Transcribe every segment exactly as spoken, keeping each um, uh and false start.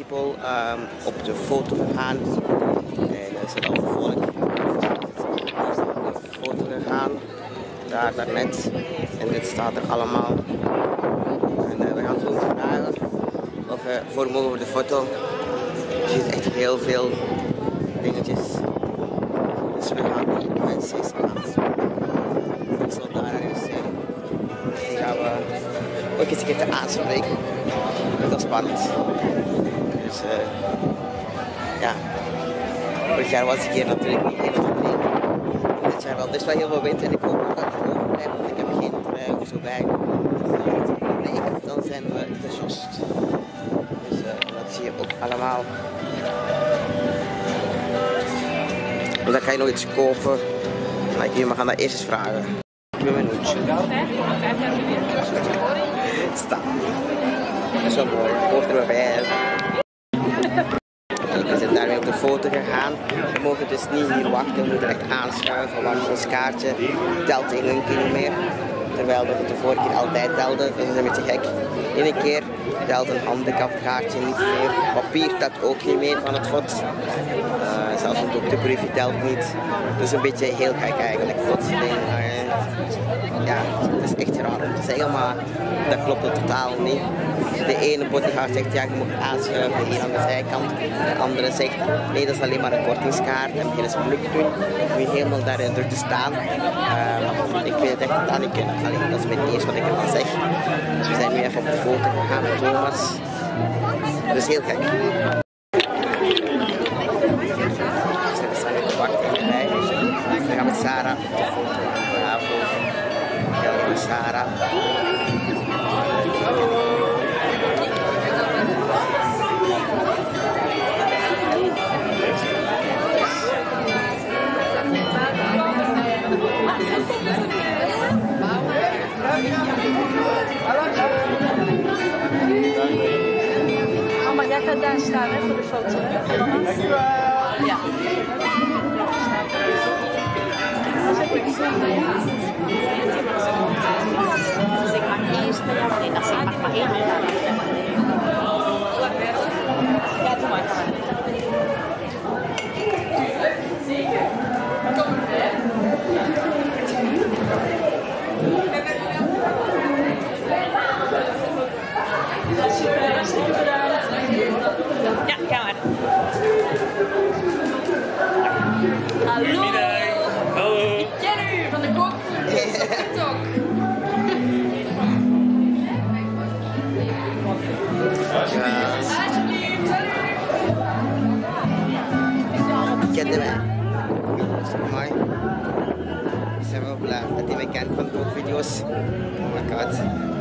stempel um, op de foto gegaan. En er zit al volk. Er is op de foto gegaan. Daar, daarnet. En dit staat er allemaal. En uh, we gaan zo vragen of we voor mogen voor de foto. Je ziet echt heel veel dingetjes. Dus we gaan die mensen eens aanspreken. Ik zal daar ergens zijn. Die gaan we ook eens een keer aanspreken. Dat is spannend. Dus uh, ja. Vorig jaar was ik hier natuurlijk niet helemaal mee. Dit jaar wel. Er is wel heel veel wind en ik hoop dat het droog blijft, want ik heb geen trui of zo bij. Als het regent, dan zijn we gejost. Dus uh, dat zie je ook allemaal. En dan kan je nog iets kopen. Maar we gaan dat eerst eens vragen. Ik ben mijn hoedje. Staan. Dat is wel mooi. Hoort er wel bij. We zijn daarmee op de foto gegaan. We mogen dus niet hier wachten, we moeten echt aanschuiven, want ons kaartje telt in een keer niet meer. Terwijl we het de vorige keer altijd telden, dus dat is een beetje gek. Eén keer telt een handicapkaartje niet meer. Papier telt ook niet meer van het vod. Uh, zelfs een dokterbriefje telt niet. Dus een beetje heel gek eigenlijk, vodsding. Uh, ja, het is echt raar om te zeggen, maar dat klopt het totaal niet. De ene bodyguard zegt ja, je moet aanschuiven hier aan de zijkant. De andere zegt nee, dat is alleen maar een kortingskaart en geen spulk doen. Om je helemaal daarin terug te staan. Uh, ik vind het echt totaal niet kunnen. Allee, dat is mijn eerste wat ik ervan zeg. Dus we zijn nu even op de foto gegaan met Thomas. Dus heel gek. We staan nu te wachten in de rij. We gaan met Sarah op de foto. Bravo. Hallo Sarah. Oh, maar jij gaat daar staan hè, voor de foto. Ja. Dus ik mag eerst, nee, dat zeg ik mag maar één hand aan. Ja, doe maar. Ja, ga maar. Hallo! Hallo! Ik ken u van de kookvloer op TikTok. Alsjeblieft! Ik kende mij. Dat is mooi. Ik ben wel blij dat hij mij kent van kookvideo's. Oh my god.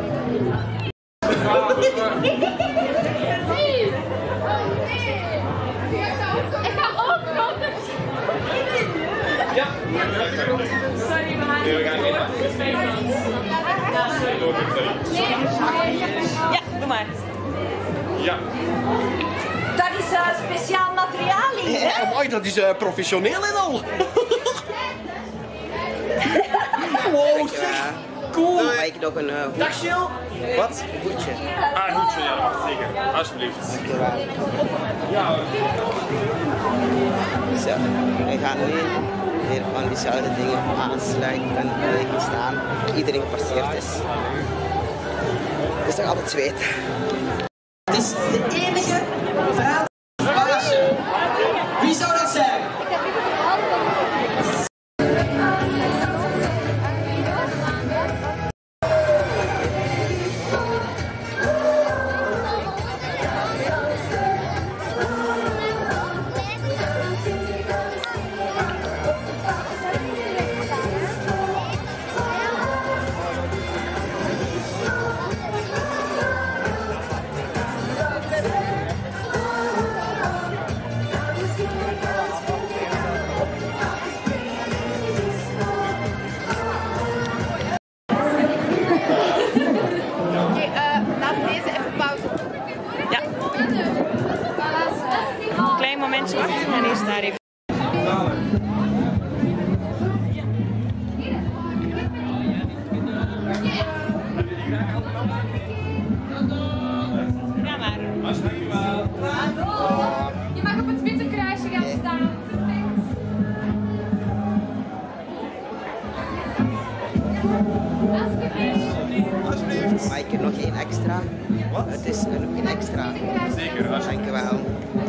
Ik ga ook koken. Ja. Sorry, we gaan Ja, doe maar. Ja. Dat is uh, speciaal materiaal hier, hè? Ja, mooi, dat is uh, professioneel en al. Wow, zeg. Cool. Dan mag ik nog een uh, hoed. Dag Jill. Wat? Een hoedje. Ah, een hoedje, ja, dat mag zeker. Alsjeblieft. Dankjewel. Ja. Zo, we gaan nu weer van diezelfde dingen aansluiten en blijven staan. Iedereen gepasseerd is. Het is toch altijd zweet. Het is de enige verhaal. Wie zou dat zijn? Mensen wachten en is daar even. Ja maar. extra. Wat? Het is een, een extra. Zeker, als je... Dankjewel.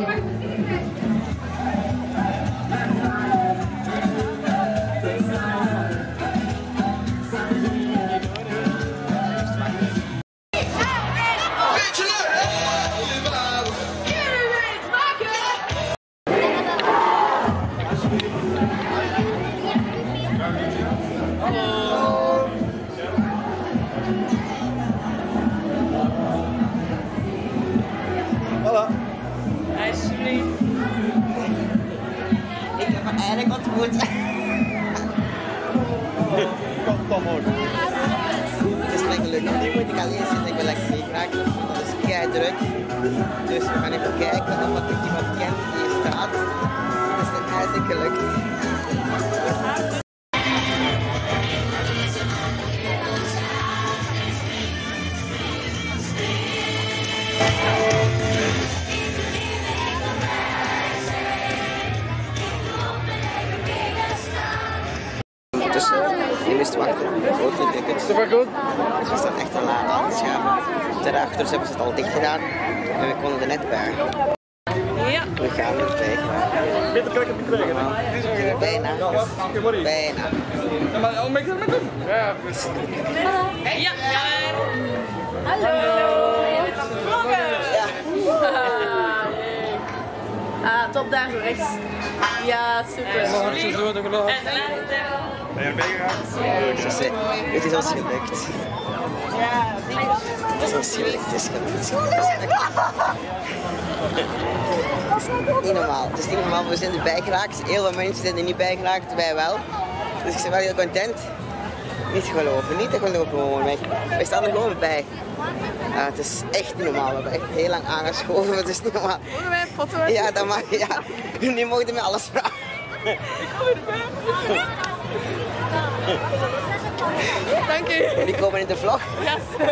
Alsjeblieft. Ik heb hem eigenlijk ontmoet. Het is lekker leuk. Nu moet ik alleen zitten, ik wil lekker meekraken. Het is kei druk. Dus we gaan even kijken of ik iemand ken die hier staat. Het is net eindelijk gelukt. Dus je moest wachten. Grote tickets. Dat was goed. Dus we staan echt al laat aangeschaven. Daarachter hebben ze het al dicht gedaan en we konden er net bij. Ja. We gaan er bij. Beter kan ik het niet krijgen. Hè? Bijna. Bijna. Ja, maar hoe moet ik dat met doen? Ja, dus... Ja. Ja. Hallo. Vloggen. Ja. Ah, top daar zo rechts. Ja, super. Nog een zo te geloven. En de laatste. Ben je erbij geraakt? Dus, eh, het is ons gelukt. Het is ons gelukt. Het is gelukt. Het is niet normaal. Het is niet normaal. We zijn erbij geraakt. Heel veel mensen zijn er niet bij geraakt. Wij wel. Dus ik ben wel heel content. Niet te geloven. Niet te geloven gewoon. Wij, wij staan er gewoon bij. Uh, het is echt niet normaal. We hebben echt heel lang aangeschoven. Het is niet normaal. Mogen wij een foto? Ja, dat mag. Ja. Nu mogen we me alles vragen. Dank u. Die komen in de vlog. Ja,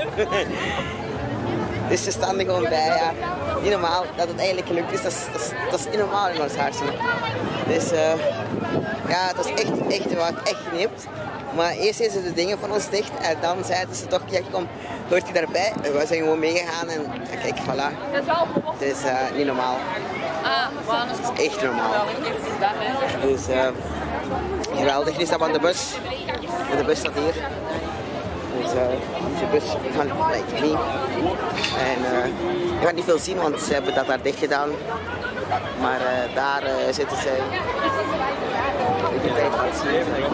Dus ze staan er gewoon bij. Ja. Niet normaal dat het eigenlijk gelukt is. Dat is, dat is, dat is niet normaal in ons hartje. Dus uh, ja, dat is echt, echt, wat echt genipt. Maar eerst deden ze de dingen van ons dicht en dan zeiden ze toch, kijk kom, hoort je daarbij? En we zijn gewoon meegegaan en kijk, voilà. Het is uh, niet normaal. Ah, wauw. Het is echt normaal. Dus uh, geweldig, nu staan we aan de bus. En de bus staat hier. Dus uh, de bus van like me. En uh, je gaat niet veel zien, want ze hebben dat daar dicht gedaan. Maar uh, daar uh, zitten zij. Ik heb het laten zien.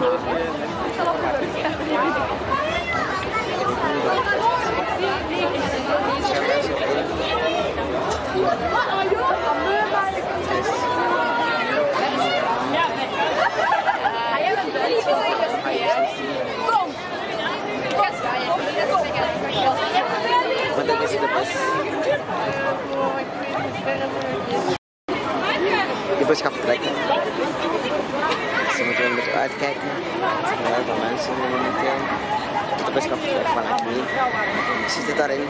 Maar dat is de bus. De bus gaat vertrekken. Dus we moeten een beetje uitkijken. Er zijn heel veel mensen momenteel. De bus gaat vertrekken vanuit hier. Je ziet het daarin.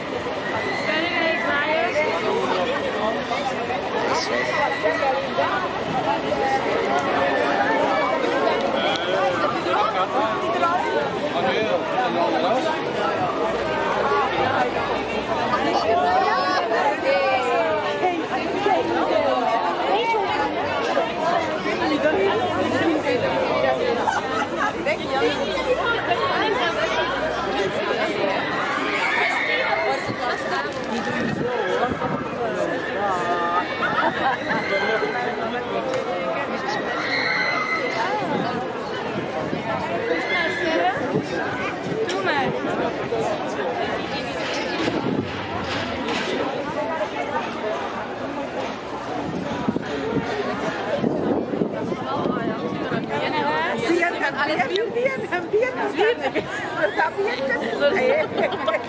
Dat is weg. Doe maar. Bien, bien, bien, bien. Está bien.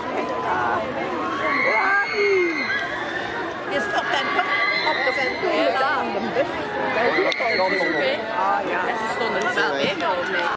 Je stopt dan toch op de centrum. Ja, ja. Ze stonden er wel mee.